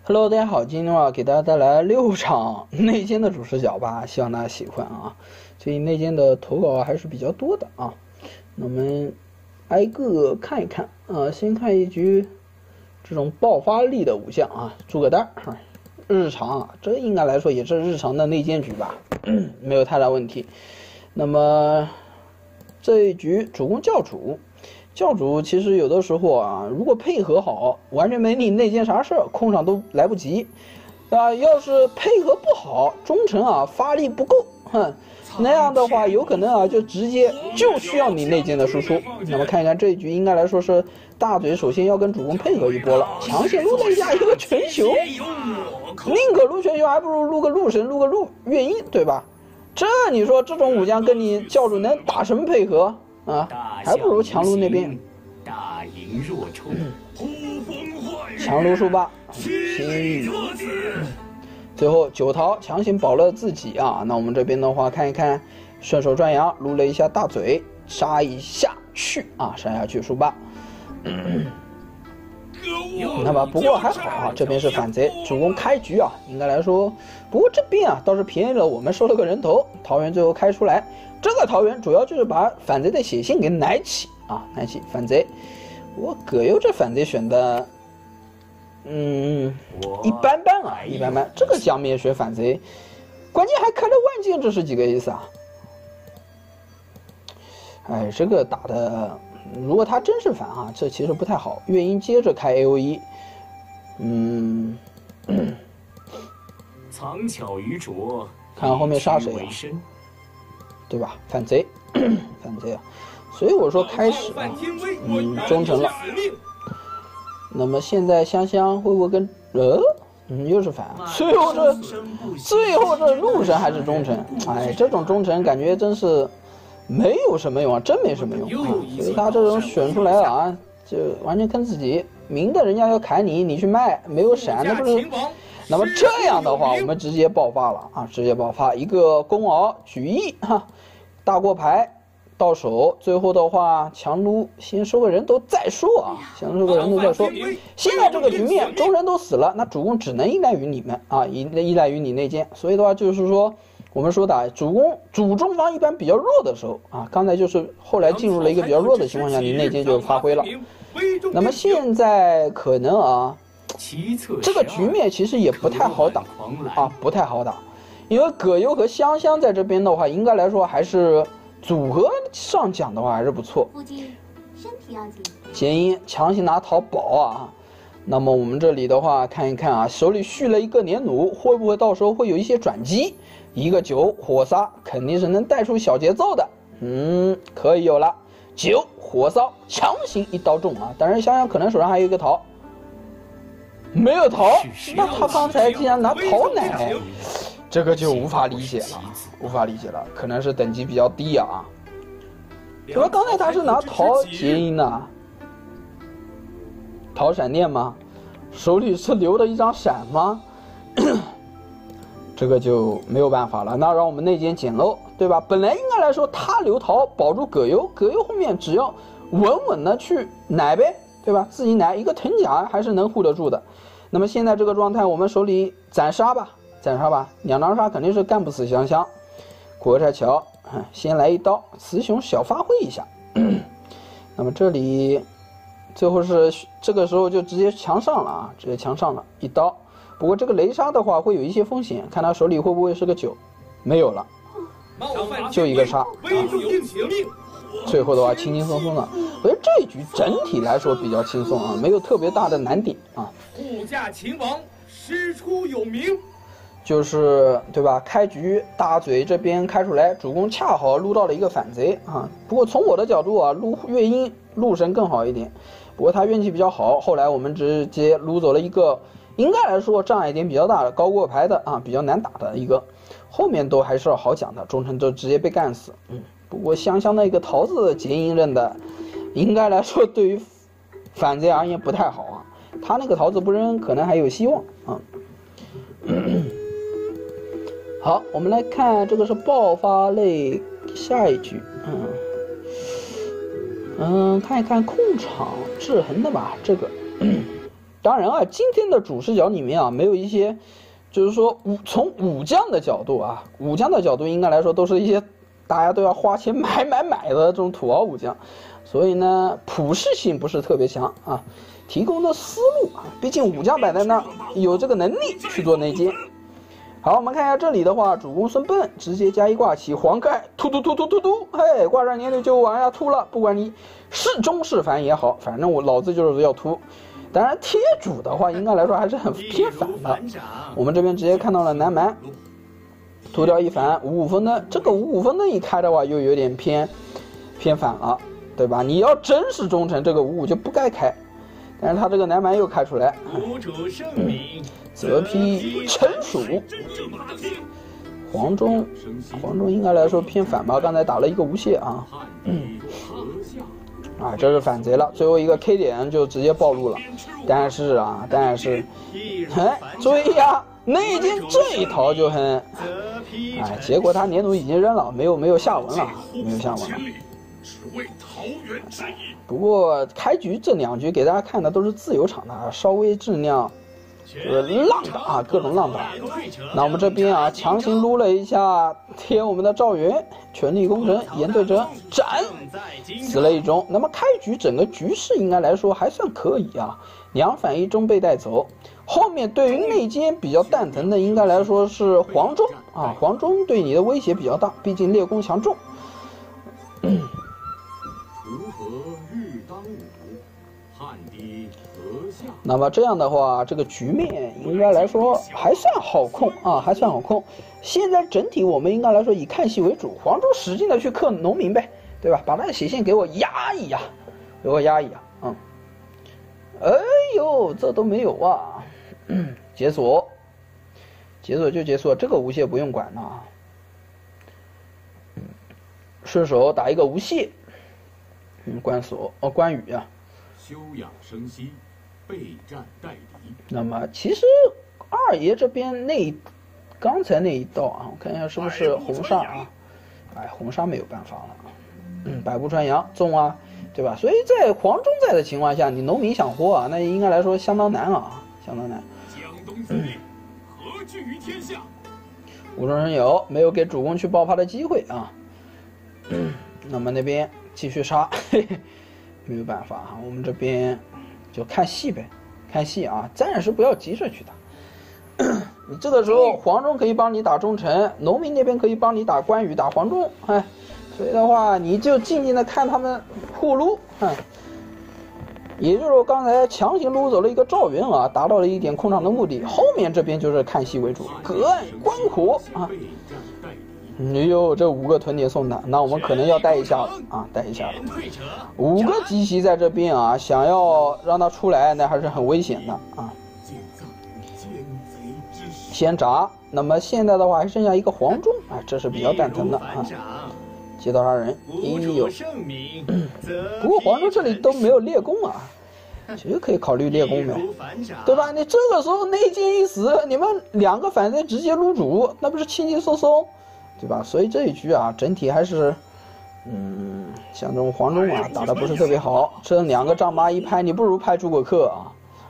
Hello， 大家好，今天的话给大家带来6场内奸的主视角吧，希望大家喜欢啊。最近内奸的投稿还是比较多的啊，那我们挨个看一看啊。先看一局这种爆发力的武将啊，诸葛诞，日常啊，这应该来说也是日常的内奸局吧，没有太大问题。那么这一局主攻教主。教主其实有的时候啊，如果配合好，完全没你内奸啥事儿，控场都来不及。啊，要是配合不好，忠臣啊发力不够，那样的话有可能啊就直接就需要你内奸的输出。那么看一看这一局，应该来说是大嘴首先要跟主公配合一波了，强行撸了一下一个全球，宁可撸全球还不如撸个陆神，撸个乐音，对吧？这你说这种武将跟你教主能打什么配合？啊，还不如强撸那边。 大营若冲， 强撸数霸，最后9桃强行保了自己啊。那我们这边的话，看一看，顺手转阳撸了一下大嘴，杀一下去啊，杀下去数霸。那么不过还好啊，这边是反贼，主攻开局啊，应该来说，不过这边啊倒是便宜了我们收了个人头，桃园最后开出来，这个桃园主要就是把反贼的血性给奶起啊，奶起反贼。我葛优这反贼选的，一般般啊，一般般。这个江面学反贼，关键还开了万剑，这是几个意思啊？哎，这个打的。如果他真是反啊，这其实不太好。乐音接着开 AOE， 藏巧于拙， 看后面杀谁啊？对吧？反贼，反贼啊！所以我说开始啊，忠诚了。那么现在香香会不会跟又是反啊？最后这陆神还是忠诚？哎，这种忠诚感觉真是。没有什么用啊，真没什么用啊！所以他这种选出来了啊，就完全坑自己。明的人家要砍你，你去卖，没有闪，那不是？那么这样的话，我们直接爆发了啊！直接爆发一个弓鳌举义哈，大过牌到手，最后的话强撸，先收个人头再说啊，先收个人头再说。现在这个局面，中人都死了，那主公只能依赖于你们啊，依赖于你内奸。所以的话就是说。我们说的主中方一般比较弱的时候啊，刚才就是后来进入了一个比较弱的情况下，你内奸就发挥了。那么现在可能啊，这个局面其实也不太好打啊，不太好打，因为葛优和香香在这边的话，应该来说还是组合上讲的话还是不错。结音强行拿桃保啊。那么我们这里的话看一看啊，手里续了一个年弩，会不会到时候会有一些转机？一个9火杀肯定是能带出小节奏的，可以有了9火烧强行一刀中啊！但是香香可能手上还有一个桃，没有桃，那他刚才竟然拿桃奶，这个就无法理解了，可能是等级比较低啊。怎么刚才他是拿桃结音呢？桃闪电吗？手里是留了一张闪吗？这个就没有办法了，那让我们内奸捡漏，对吧？本来应该来说他留桃保住葛优，葛优后面只要稳稳的去奶呗，对吧？自己奶一个藤甲还是能护得住的。那么现在这个状态，我们手里斩杀吧，2张杀肯定是干不死香香。国泰桥，先来一刀，雌雄小发挥一下。那么这里最后是这个时候就直接强上了啊，直接强上了一刀。不过这个雷杀的话会有一些风险，看他手里会不会是个9，没有了，就一个杀。最后的话轻轻松松的，我觉得这一局整体来说比较轻松啊，没有特别大的难点啊。 护驾秦王师出有名， 就是对吧？开局大嘴这边开出来，主公恰好撸到了一个反贼啊。不过从我的角度啊，撸乐音陆神更好一点。不过他运气比较好，后来我们直接撸走了一个。应该来说障碍点比较大的高过牌的啊，比较难打的一个，后面都还是好讲的，忠诚就直接被干死。不过香香的一个桃子结音刃的，应该来说对于反贼而言不太好啊，他那个桃子不扔可能还有希望啊。好，我们来看这个是爆发类下一局，看一看控场制衡的吧，这个。 当然啊，今天的主视角里面啊，没有一些，就是说从武将的角度啊，武将的角度应该来说都是一些大家都要花钱买的这种土豪武将，所以呢，普适性不是特别强啊。提供的思路啊，毕竟武将摆在那儿，有这个能力去做内奸。好，我们看一下这里的话，主公孙臏直接加一挂起黄盖，突，嘿，挂上年龄就往下突了，不管你是忠是反也好，反正我老子就是要突。当然贴主的话，应该来说还是很偏反的。我们这边直接看到了南蛮突掉一反5-5分灯，这个5-5分灯一开的话，又有点偏反了，对吧？你要真是忠臣，这个5-5就不该开。但是他这个南蛮又开出来，泽批陈蜀，黄忠应该来说偏反吧，刚才打了一个无懈啊，这是反贼了，最后一个 K 点就直接暴露了，但是，注意呀，内奸这一逃就很，结果他年弩已经扔了，没有下文了，不过开局这2局给大家看的都是自由场的，稍微质量浪的啊，各种浪打。那我们这边啊，强行撸了一下贴我们的赵云，全力攻城，严对阵斩，死了一中。那么开局整个局势应该来说还算可以啊，2反1中被带走。后面对于内奸比较蛋疼的，应该来说是黄忠啊，黄忠对你的威胁比较大，毕竟列攻强重。那么这样的话，这个局面应该来说还算好控啊，还算好控。现在整体我们应该来说以看戏为主，黄忠使劲的去克农民呗，对吧？把他的血线给我压一压，哎呦，这都没有啊，解锁就解锁，这个无懈不用管了，顺手打一个无懈，关锁关羽啊。 休养生息，备战待敌。 那么其实二爷这边刚才那一道啊，我看一下是不是红杀啊？红杀没有办法了，百步穿杨中啊，对吧？所以在黄忠在的情况下，你农民想活啊，那应该来说相当难啊，相当难。 江东之力，何惧于天下？ 无中生有，没有给主公去爆发的机会啊。那么那边继续杀，没有办法啊，我们这边就看戏呗，看戏啊，暂时不要急着去打。你这个时候黄忠可以帮你打忠臣，农民那边可以帮你打关羽、打黄忠，所以的话你就静静的看他们互撸，也就是我刚才强行撸走了一个赵云啊，达到了一点控场的目的。后面这边就是看戏为主，隔岸观火啊。哎呦，这5个屯点送的，那我们可能要带一下了啊，带一下了。5个奇袭在这边啊，想要让他出来，那还是很危险的啊。先炸，那么现在的话还剩下一个黄忠，这是比较蛋疼的啊。劫道杀人，不过黄忠这里都没有列攻啊，其实可以考虑列攻的，对吧？你这个时候内奸一死，你们2个反贼直接撸主，那不是轻轻松松？对吧？所以这一局啊，整体还是，像这种黄忠啊，打得不是特别好。这2个丈八一拍，你不如拍诸葛恪啊。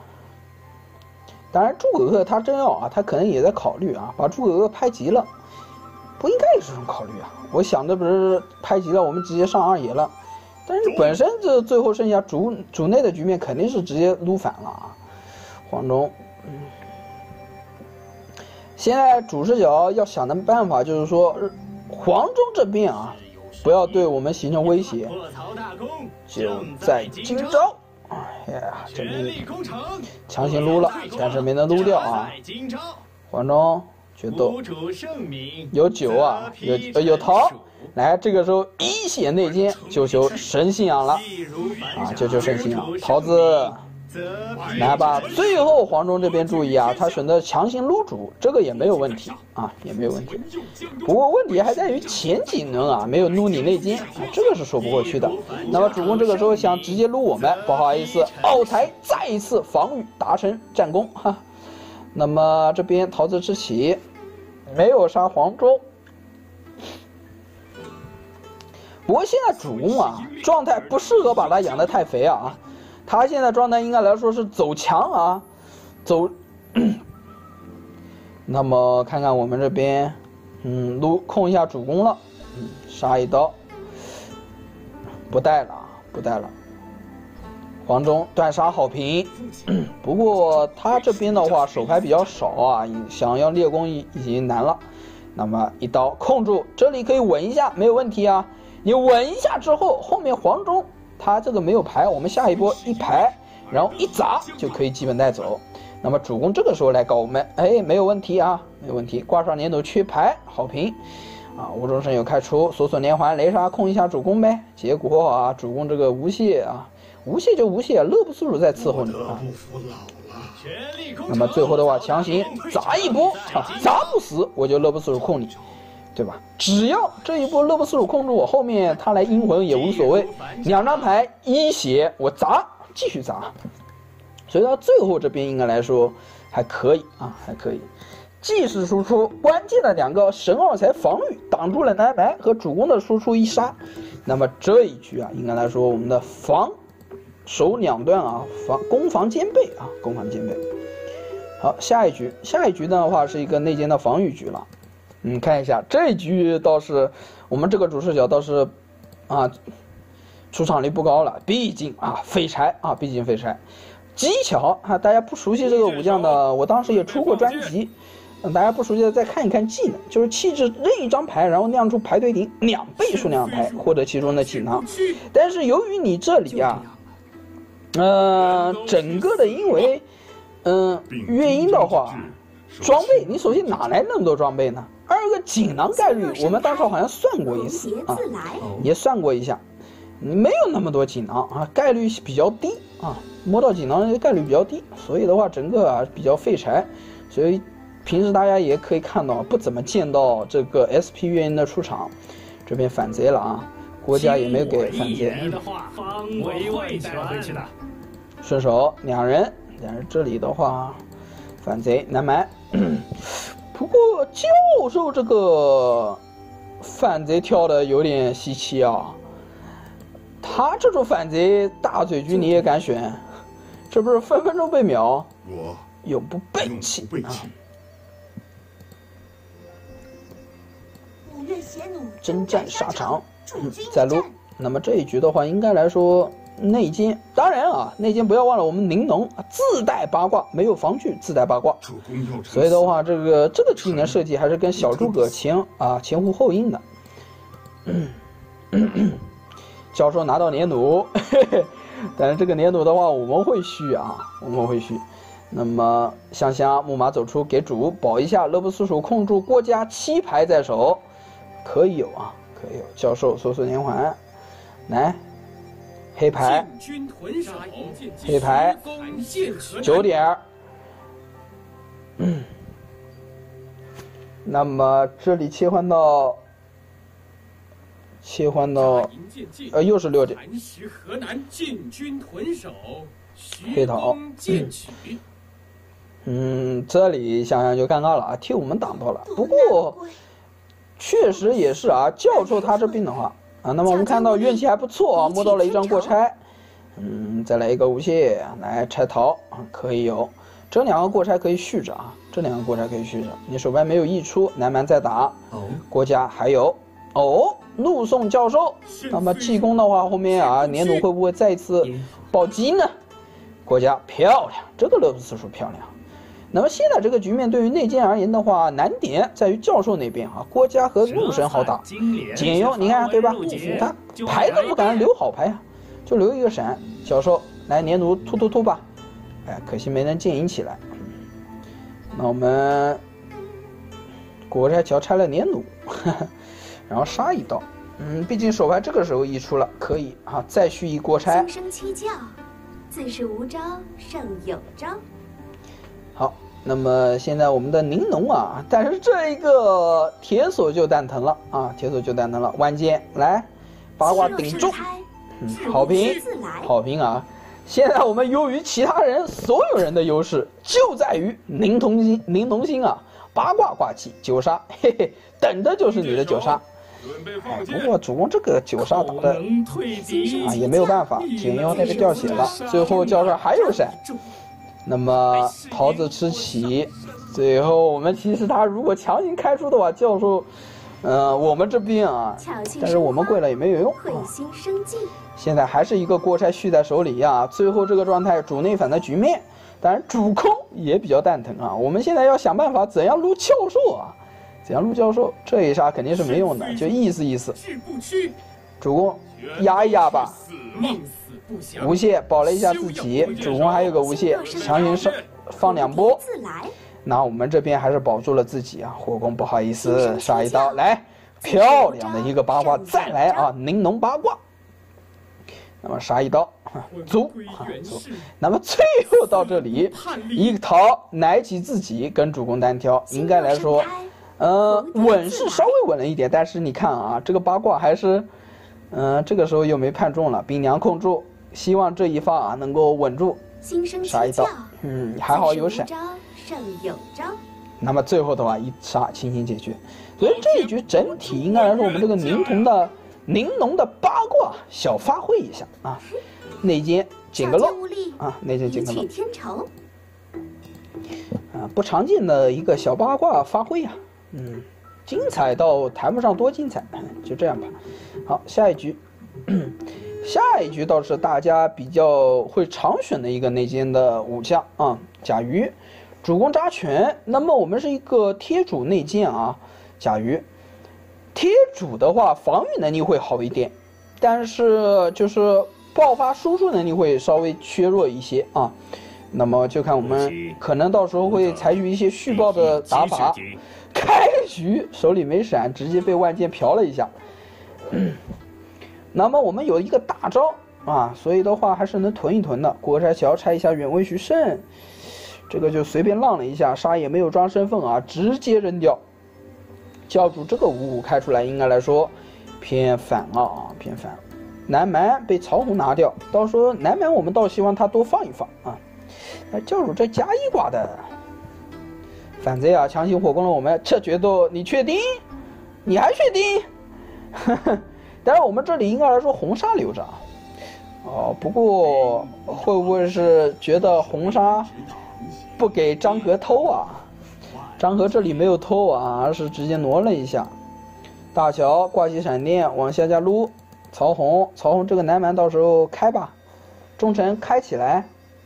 当然，诸葛恪他真要啊，他可能也在考虑啊，把诸葛恪拍急了，不应该有这种考虑啊。我想的不是拍急了，我们直接上2爷了。但是本身这最后剩下主内的局面，肯定是直接撸反了啊。黄忠，现在主视角要想的办法就是说，黄忠这边啊，不要对我们形成威胁，就在今朝。哎呀，这边强行撸了，但是没能撸掉啊。黄忠决斗有9啊，有桃。来，这个时候一血内奸，就求神信仰了啊，就求神信仰。桃子，来吧。最后黄忠这边注意啊，他选择强行撸主，这个也没有问题啊，也没有问题。不过问题还在于前几轮啊没有撸你内奸，这个是说不过去的。那么主公这个时候想直接撸我们，不好意思，奥台再一次防御达成战功哈。那么这边桃子之起没有杀黄忠。不过现在主公啊，状态不适合把他养得太肥啊， 他现在状态应该来说是走强啊，走。那么看看我们这边，控一下主攻了，杀一刀，不带了，不带了。黄忠断杀好评，不过他这边的话手牌比较少啊，想要猎弓已经难了。那么一刀控住，这里可以稳一下，没有问题啊。你稳一下之后，后面黄忠他这个没有牌，我们下一波一排，然后一砸就可以基本带走。那么主攻这个时候来搞我们，哎，没有问题啊，没有问题。挂上粘土缺牌，好评啊！无中生有开出，锁连环雷杀控一下主攻呗。结果啊，主攻这个无懈啊，无懈就无懈，乐不思蜀在伺候你啊。那么最后的话，强行砸一波啊，砸不死我就乐不思蜀控你，对吧？只要这一波乐不思蜀控住我，后面他来阴魂也无所谓。2张牌一血，我砸，继续砸。所以到最后这边应该来说还可以啊，还可以。既是输出，关键的2个神2才防御挡住了南白和主攻的输出一杀。那么这一局啊，应该来说我们的防守两段啊，攻防兼备啊，攻防兼备。好，下一局的话是一个内奸的防御局了。看一下这一局倒是我们这个主视角倒是啊，出场率不高了，毕竟啊废柴啊，毕竟废柴。技巧啊，大家不熟悉这个武将的，我当时也出过专辑，大家不熟悉的再看一看技能，就是弃置任意一张牌，然后亮出牌对顶2倍数量的牌，获得其中的技能。但是由于你这里啊，整个的因为乐音的话，装备你首先哪来那么多装备呢？2个锦囊概率，我们当时好像算过一次啊，也算过一下。你没有那么多锦囊啊，概率比较低啊，摸到锦囊的概率比较低，所以的话整个啊比较废柴，所以平时大家也可以看到不怎么见到这个 SP 乐音的出场。这边反贼了啊，国家也没有给反贼。顺手两人这里的话，反贼难埋。不过教授这个反贼跳的有点稀奇啊。他这种反贼大嘴局你也敢选，这不是分分钟被秒？我永不背弃啊！征战沙场，再撸。那么这一局的话，应该来说内奸，当然啊，内奸不要忘了我们玲珑自带八卦，没有防具自带八卦，所以的话，这个技能设计还是跟小诸葛前呼后应的。教授拿到粘土，但是这个粘土的话我们会续啊，我们会续。那么香香木马走出给主保一下，乐不思蜀控住郭嘉7牌在手，可以有啊，可以有。教授锁连环，来黑牌，黑牌9点。那么这里切换到又是6点。黑桃，这里想想就尴尬了啊，替我们挡到了。不过确实也是啊，教授他这边的话啊，那么我们看到运气还不错啊，摸到了一张过拆。再来一个无懈，来拆桃啊，可以有。这2个过拆可以续着啊，这2个过拆可以续着。你手牌没有溢出，南蛮再打。国家还有怒送教授。那么技工的话，后面啊粘土会不会再一次暴击呢？国家漂亮，这个乐不思蜀漂亮。那么现在这个局面对于内奸而言的话，难点在于教授那边啊，郭嘉和陆神好打，简优你看对吧？他牌都不敢留好牌啊，就留一个闪。教授来粘土突吧，可惜没能剑引起来。那我们国拆桥拆了粘土，然后杀一刀。毕竟手牌这个时候溢出了，可以啊，再续一锅拆。 轻声七教，自是无招胜有招。 好，那么现在我们的玲珑啊，但是这一个铁索就蛋疼了啊，铁索就蛋疼了。万剑来，八卦顶住，好评，好评啊！现在我们优于其他人所有人的优势就在于灵童星啊，八卦挂起9杀，嘿嘿，等的就是你的9杀。 不过主公这个9杀打的啊也没有办法，简妖那个掉血了，最后叫上还有闪，那么桃子吃棋，最后我们其实他如果强行开出的话，教授，我们这边啊，但是我们跪了也没有用。现在还是一个锅拆续在手里啊，最后这个状态主内反的局面，当然主控也比较蛋疼啊。我们现在要想办法怎样撸教授啊。怎样撸教授？这一杀肯定是没用的，就意思意思。主公压一压吧，无懈保了一下自己，主公还有个无懈，强行放2波。那我们这边还是保住了自己啊。火攻不好意思，杀一刀来，漂亮的一个八卦，再来啊，玲珑八卦。那么杀一刀，走。那么最后到这里，一桃奶起自己跟主公单挑，应该来说。稳是稍微稳了一点，但是你看啊，这个八卦还是，这个时候又没判中了，冰娘控住，希望这一发啊能够稳住，杀一刀，还好有闪。那么最后的话一杀轻轻解决，所以这一局整体应该来说，我们这个宁农的八卦小发挥一下啊，内奸捡个漏啊，内奸捡个漏，不常见的一个小八卦发挥啊。精彩倒谈不上多精彩，就这样吧。好，下一局，下一局倒是大家比较会常选的一个内奸的武将啊，甲鱼，主攻扎拳。那么我们是一个贴主内奸啊，甲鱼，贴主的话防御能力会好一点，但是就是爆发输出能力会稍微削弱一些啊。那么就看我们可能到时候会采取一些续爆的打法。开局手里没闪，直接被万剑嫖了一下。那么我们有一个大招啊，所以的话还是能囤一囤的。国拆桥拆一下远位徐胜，这个就随便浪了一下，杀也没有装身份啊，直接扔掉。教主这个5-5开出来，应该来说偏反了啊，偏反。南蛮被曹洪拿掉，到时候南蛮我们倒希望他多放一放啊。教主这加1挂的。反贼啊！强行火攻了我们，这决斗你确定？你还确定？当然，我们这里应该来说红沙留着。哦，不过会不会是觉得红沙不给张合偷啊？张合这里没有偷啊，而是直接挪了一下。大乔挂起闪电往下加撸，曹洪这个南蛮到时候开吧，忠臣开起来。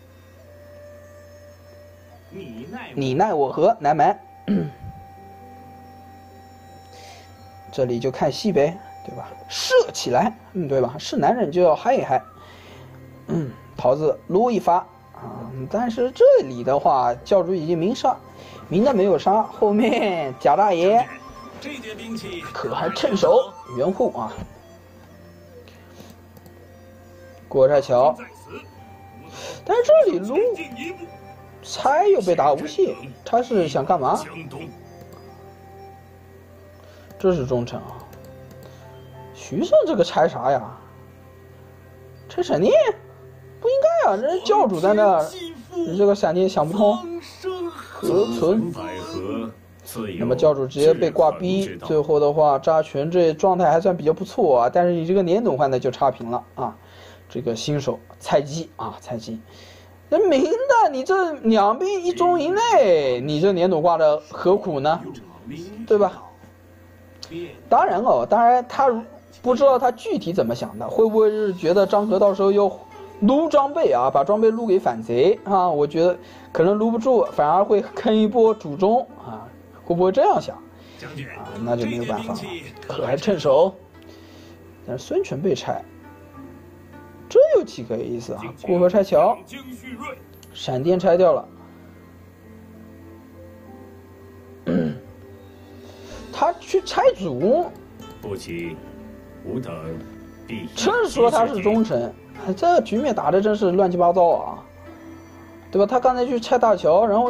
你奈我何，南蛮。这里就看戏呗，对吧？射起来，对吧？是男人就要嗨一嗨。桃子撸一发啊，但是这里的话，教主已经明杀，明的没有杀，后面贾大爷可还趁手援护啊。国拆桥，但是这里撸。拆又被打无懈，他是想干嘛？这是忠臣啊！徐胜这个拆啥呀？拆闪电？不应该啊！人教主在那儿，你这个闪电想不通。何存？那么教主直接被挂逼，最后的话扎拳这状态还算比较不错啊，但是你这个年董换的就差评了啊！这个新手菜鸡啊，菜鸡。那明的，你这2兵1中1内，你这年董挂的何苦呢？对吧？当然他不知道他具体怎么想的，会不会是觉得张合到时候要撸装备啊，把装备撸给反贼啊？我觉得可能撸不住，反而会坑一波主中啊，会不会这样想？啊，那就没有办法了，可还趁手。但是孙权被拆。这有几个意思啊？过河拆桥，闪电拆掉了。他去拆主公， 不起，吾等必真说他是忠臣，这局面打的真是乱七八糟啊，对吧？他刚才去拆大桥，然后，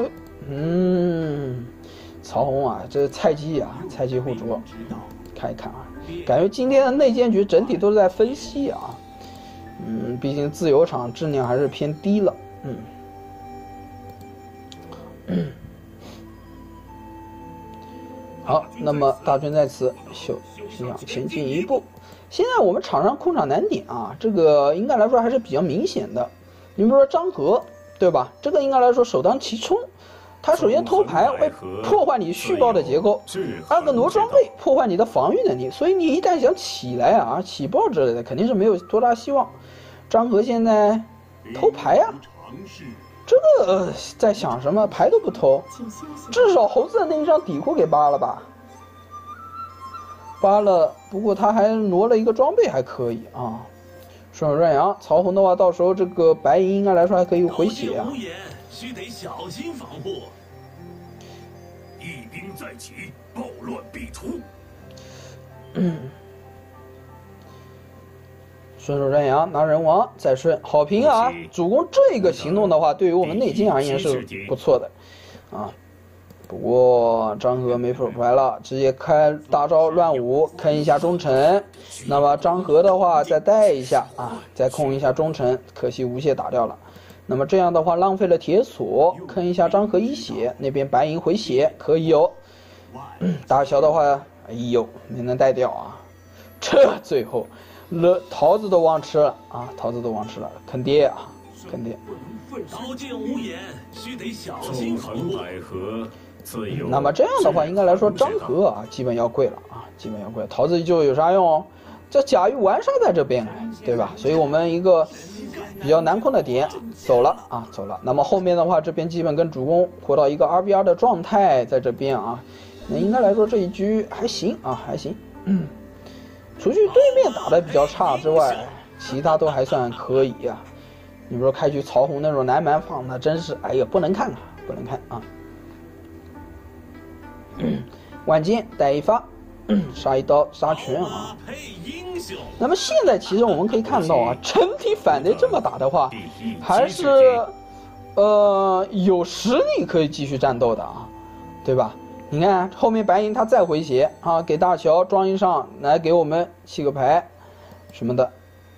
曹洪啊，这菜鸡啊，菜鸡护主，看一看啊，感觉今天的内奸局整体都是在分析啊。毕竟自由场质量还是偏低了。 好，那么大军在此休想前进一步。现在我们场上空场难点啊，这个应该来说还是比较明显的。你比如说张合，对吧？这个应该来说首当其冲。他首先偷牌会破坏你续报的结构，二个挪装备破坏你的防御能力，所以你一旦想起来啊，起爆之类的肯定是没有多大希望。张合现在偷牌啊，这个在想什么？牌都不偷，至少猴子的那一张底裤给扒了吧？扒了，不过他还挪了一个装备，还可以啊。顺手转阳，曹洪的话，到时候这个白银应该来说还可以回血啊。 须得小心防护。一兵再起，暴乱必出。 顺手转阳拿人王再顺，好评啊！主攻这个行动的话，对于我们内奸而言是不错的啊。不过张合没手牌了，直接开大招乱舞，坑一下忠臣。那么张合的话再带一下啊，再控一下忠臣，可惜无懈打掉了。那么这样的话浪费了铁锁，坑一下张合一血，那边白银回血可以有。大乔的话，哎呦没能带掉啊，这最后桃子都忘吃了啊，桃子都忘吃了，坑爹啊，坑爹。 刀剑无眼，须得小心防护。 那么这样的话，应该来说张合啊，基本要跪了啊，基本要跪。桃子就有啥用？这甲鱼玩杀在这边，对吧？所以我们一个比较难控的点走了啊，走了。那么后面的话，这边基本跟主攻回到一个2v2的状态，在这边啊，那应该来说这一局还行啊，还行。除去对面打的比较差之外，其他都还算可以啊。你比如说开局曹洪那种南蛮放的，真是哎呀不能看啊，不能看啊。晚间带一发，杀一刀杀全啊。那么现在其实我们可以看到啊，整体反贼这么打的话，还是有实力可以继续战斗的啊，对吧？你看后面白银他再回血啊，给大乔装一上来给我们7个牌什么的。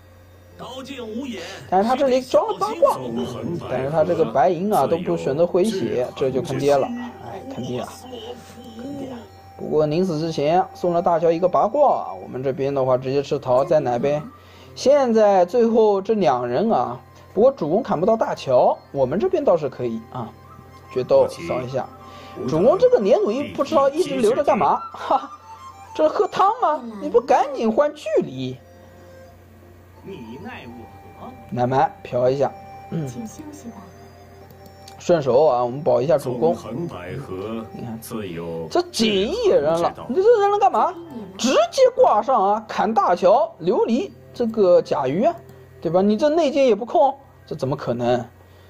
但是他这里装了八卦，但是他这个白银啊都不选择回血，这就坑爹了，哎，坑爹啊，坑爹。不过临死之前送了大乔一个八卦，我们这边的话直接吃桃在哪边？现在最后这2人啊，不过主攻砍不到大乔，我们这边倒是可以啊，决斗扫一下。主攻这个年弩不知道一直留着干嘛？哈，这是喝汤吗？你不赶紧换距离？ 你奈我何？ 南蛮飘一下， 请休息吧。 顺手啊，我们保一下主攻。你看，这锦衣也扔了，你这扔了干嘛？直接挂上啊，砍大乔琉璃这个甲鱼啊，对吧？你这内奸也不控，这怎么可能？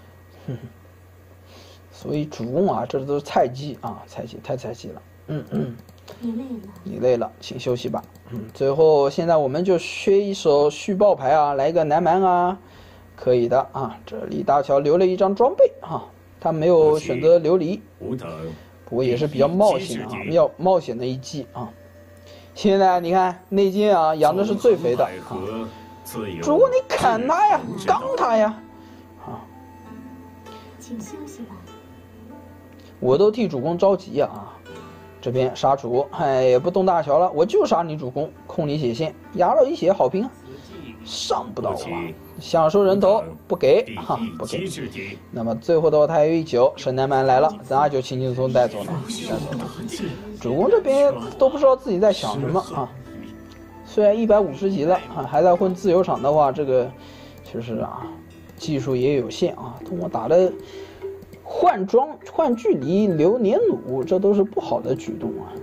所以主攻啊，这都是菜鸡啊，菜鸡太菜鸡了。 你累了， 你累了，请休息吧。最后现在我们就缺一手续报牌啊，来一个南蛮啊，可以的啊。这里大乔留了一张装备啊，他没有选择琉璃，不过也是比较冒险啊，要冒险的一击啊。现在你看内奸啊，养的是最肥的啊，主攻你砍他呀，刚他呀，啊， 请休息吧。 我都替主公着急啊！这边杀主，哎，也不动大乔了，我就杀你主公，控你血线，压了一血，好评啊！上不到啊，想收人头不给哈，不给。那么最后的话，他还有一9，神南蛮来了，咱2就轻轻松松带走了，主公这边都不知道自己在想什么啊！虽然150级了啊，还在混自由场的话，这个确实啊，技术也有限啊，通过打的。换装、换距离、留年弩，这都是不好的举动啊。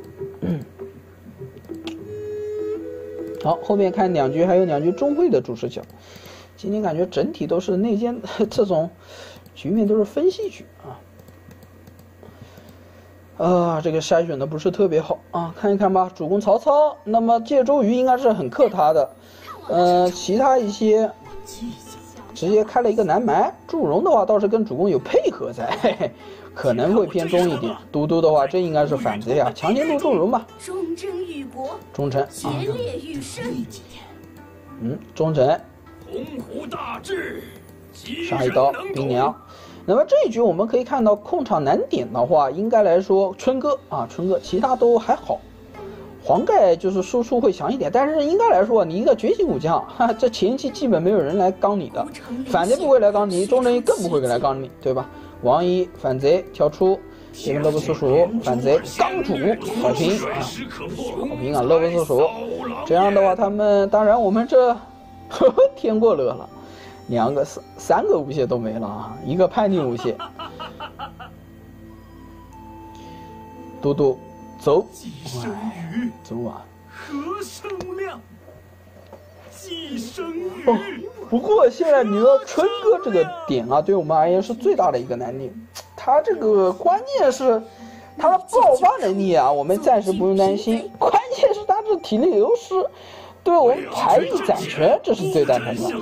好，后面看2局，还有2局中会的主视角。今天感觉整体都是内奸这种局面都是分析局啊。这个筛选的不是特别好啊，看一看吧。主攻曹操，那么借周瑜应该是很克他的，其他一些。直接开了一个南蛮，祝融的话倒是跟主公有配合在，嘿嘿，可能会偏中一点。嘟嘟的话，这应该是反贼啊，强行度祝融吧。 忠贞于国， 忠臣决裂于身。 忠臣。 鸿鹄大志， 杀一刀，冰娘。 那么这一局我们可以看到控场难点的话，应该来说春哥啊，春哥其他都还好。黄盖就是输出会强一点，但是应该来说，你一个觉醒武将，这前期基本没有人来刚你的，反贼不会来刚你，中人更不会来刚你，对吧？王一反贼跳出，这边乐不思蜀反贼刚主好评啊，好评啊，乐不思蜀。这样的话，他们当然我们这天过乐了，三个无懈都没了啊，一个叛逆无懈。嘟嘟。走，走啊！ 何生亮，寄生鱼。 哦，不过现在你说春哥这个点啊，对我们而言是最大的一个难点。他这个关键是他的爆发能力啊，我们暂时不用担心。关键是他这体力流失，对我们排异攒拳，这是最蛋疼的。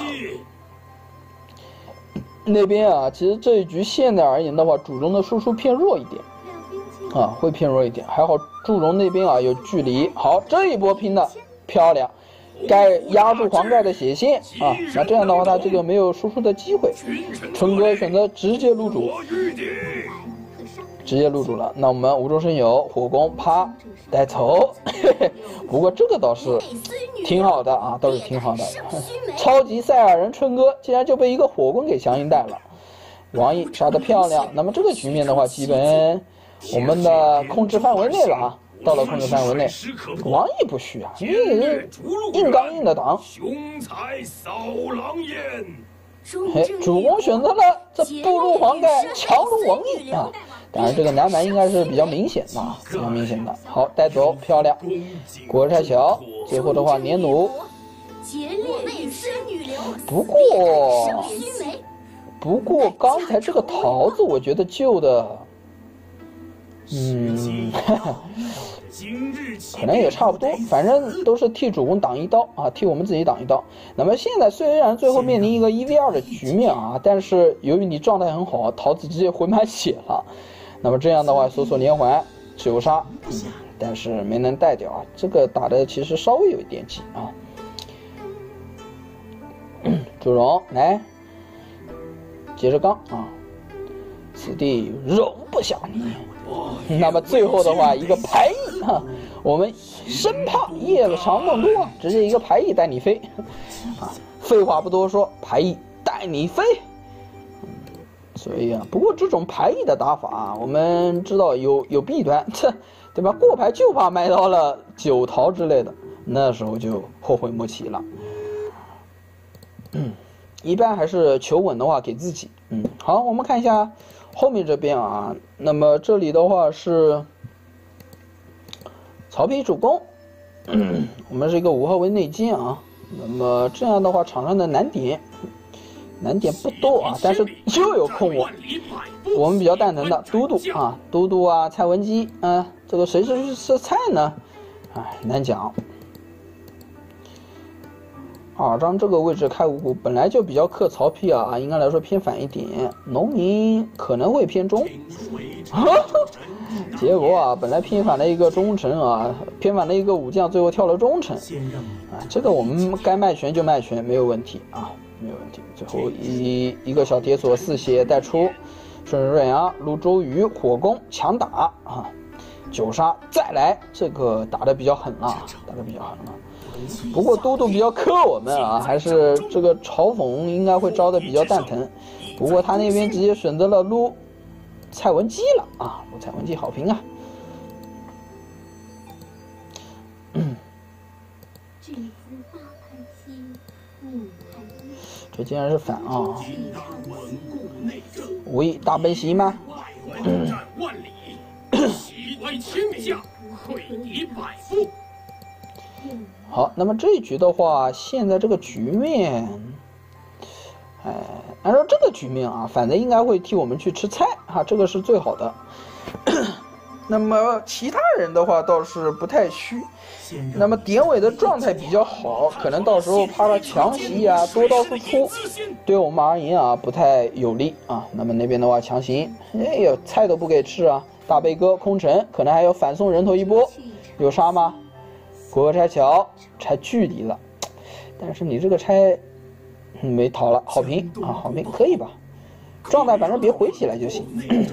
那边啊，其实这一局现在而言的话，主中的输出偏弱一点。啊，会偏弱一点，还好祝融那边啊有距离。好，这一波拼的漂亮，该压住黄盖的血线啊。那这样的话，他这个没有输出的机会。春哥选择直接入主，直接入主了。那我们无中生有，火攻啪带走。不过这个倒是挺好的啊，倒是挺好的。超级赛亚人春哥竟然就被一个火攻给强行带了。王毅杀得漂亮。那么这个局面的话，基本我们的控制范围内了啊，到了控制范围内，王毅不虚啊，你硬刚硬的挡。主公选择了这步入黄盖，强如王毅啊！当然这个南蛮应该是比较明显的啊，比较明显的。好，带走，漂亮。果太小，最后的话年弩。不过刚才这个桃子，我觉得救的。可能也差不多，反正都是替主公挡一刀啊，替我们自己挡一刀。那么现在虽然最后面临一个1v2的局面啊，但是由于你状态很好，桃子直接回满血了。那么这样的话，索索连环9杀，但是没能带掉啊，这个打的其实稍微有一点急啊。祝融来，接着刚啊，此地容不下你。那么最后的话，一个排异啊，我们生怕夜了长梦多，直接一个排异带你飞啊！废话不多说，排异带你飞。所以啊，不过这种排异的打法啊，我们知道有弊端，对吧？过牌就怕买到了9桃之类的，那时候就后悔莫及了。一般还是求稳的话给自己。好，我们看一下后面这边啊，那么这里的话是曹丕主攻，我们是一个5号位内奸啊。那么这样的话，场上的难点不多啊，但是又有控我们比较蛋疼的都督啊，都督啊，蔡文姬啊，这个谁是蔡呢？哎，难讲。2张这个位置开5谷本来就比较克曹丕啊，应该来说偏反一点，农民可能会偏中，结果啊，本来偏反了一个忠臣啊，偏反了一个武将，最后跳了忠臣，啊，这个我们该卖权就卖权，没有问题啊，没有问题。最后一个小铁索4血带出，顺水顺阳，泸州鱼火攻强打啊，9杀再来，这个打得比较狠了，打得比较狠了。不过都督比较克我们啊，还是这个嘲讽应该会招的比较蛋疼。不过他那边直接选择了撸蔡文姬了啊，撸蔡文姬好评啊。这竟然是反啊！无意大奔袭吗？好，那么这一局的话，现在这个局面，按照这个局面啊，反正应该会替我们去吃菜啊，这个是最好的。那么其他人的话倒是不太虚，那么典韦的状态比较好，可能到时候怕他强袭啊，多刀输出，对我们而言啊不太有利啊。那么那边的话强行，哎呦，菜都不给吃啊，大悲哥空城，可能还要反送人头一波，有杀吗？国拆桥拆距离了，但是你这个拆没逃了，好评啊，好评可以吧？ 状态反正别回起来就行。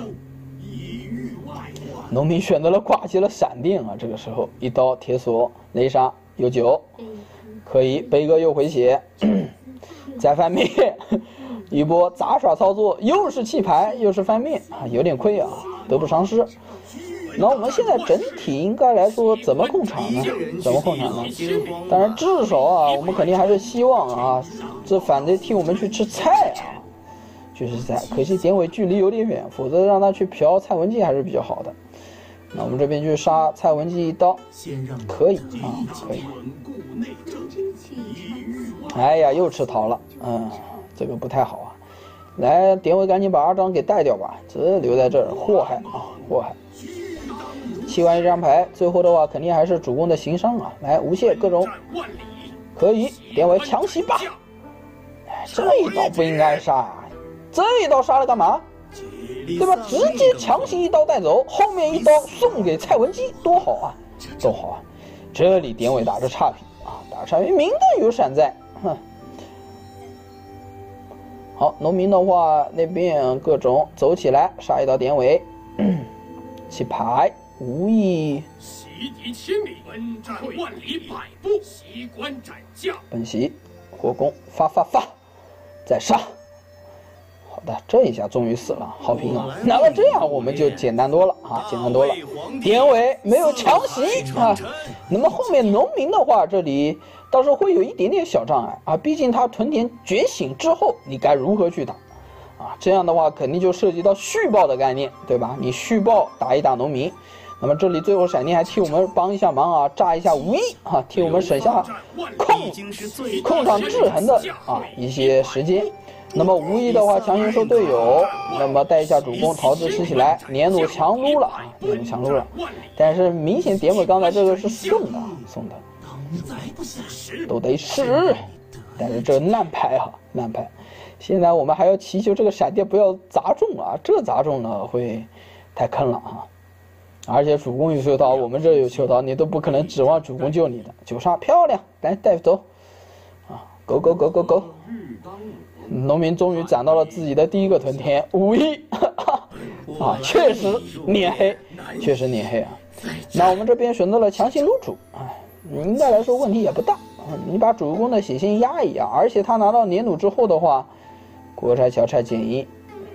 农民选择了挂起了闪电啊，这个时候一刀铁索雷杀有9，可以悲哥又回血，再翻面，一波杂耍操作，又是弃牌又是翻面啊，有点亏啊，得不偿失。那我们现在整体应该来说怎么控场呢？怎么控场呢？当然至少啊，我们肯定还是希望啊，这反贼替我们去吃菜啊，就是菜。可惜典韦距离有点远，否则让他去嫖蔡文姬还是比较好的。那我们这边去杀蔡文姬一刀，可以啊，可以。哎呀，又吃桃了，这个不太好啊。来，典韦赶紧把阿张给带掉吧，这留在这儿祸害啊，祸害。弃完一张牌，最后的话肯定还是主公的行伤啊！来，无懈各种，可以，典韦强袭吧。这一刀不应该杀，这一刀杀了干嘛？对吧？直接强行一刀带走，后面一刀送给蔡文姬，多好啊，多好啊！这里典韦打着差评啊，打着差评，明灯有闪在，哼。好，农民的话那边各种走起来，杀一刀典韦，弃牌。无意袭敌千里，奔战万里百步，袭关斩将。 本席火攻发，再杀。好的，这一下终于死了，好评啊！那么这样我们就简单多了啊，简单多了。典韦没有强袭啊，那么后面农民的话，这里倒是会有一点点小障碍啊，毕竟他屯田觉醒之后，你该如何去打？啊，这样的话肯定就涉及到续报的概念，对吧？你续报打一打农民。那么这里最后闪电还替我们帮一下忙啊，炸一下无意啊，替我们省下控场制衡的啊一些时间。那么无意的话强行收队友，那么带一下主攻，桃子吃起来，年弩强撸了，年弩强撸了。但是明显典韦刚才这个是送的，都得是，但是这烂牌啊，烂牌。现在我们还要祈求这个闪电不要砸中啊，这砸中呢会太坑了啊。而且主攻有修刀，我们这有修刀，你都不可能指望主攻救你的。9杀漂亮，来大夫走，啊，go go go go go！ 农民终于攒到了自己的第一个屯田，5亿，啊，确实脸黑，确实脸黑啊。那我们这边选择了强行撸主，应该来说问题也不大。你把主攻的血线压一压，而且他拿到年弩之后的话，国差小差减1。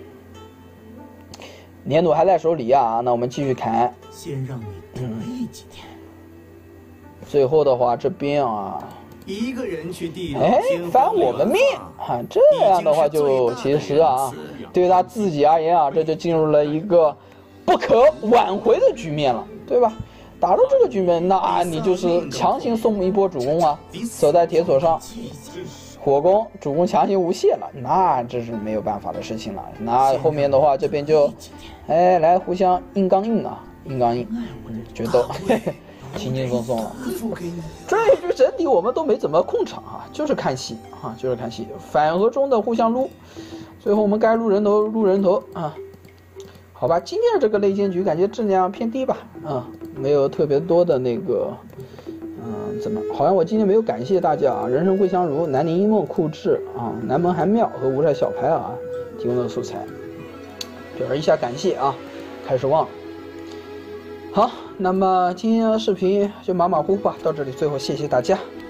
年弩还在手里啊，那我们继续砍。 先让你得意几天。 最后的话，这边啊， 一个人去地翻我们面啊，这样的话就其实啊，对他自己而言啊，这就进入了一个不可挽回的局面了，对吧？打到这个局面，那你就是强行送一波主攻啊，走在铁索上。火攻主攻强行无懈了，那这是没有办法的事情了。那后面的话，这边就，来互相硬刚硬啊，硬刚硬，决斗，轻轻松松了。这一局整体我们都没怎么控场啊，就是看戏啊，就是看戏，反和中的互相撸，最后我们该撸人头撸人头啊。好吧，今天的这个内奸局感觉质量偏低吧，没有特别多的那个。怎么？好像我今天没有感谢大家啊！人生桂香如、南宁一梦、酷志啊、南门韩妙和无晒小牌啊提供的素材，表示一下感谢啊！开始忘了。好，那么今天的视频就马马虎虎吧，到这里，最后谢谢大家。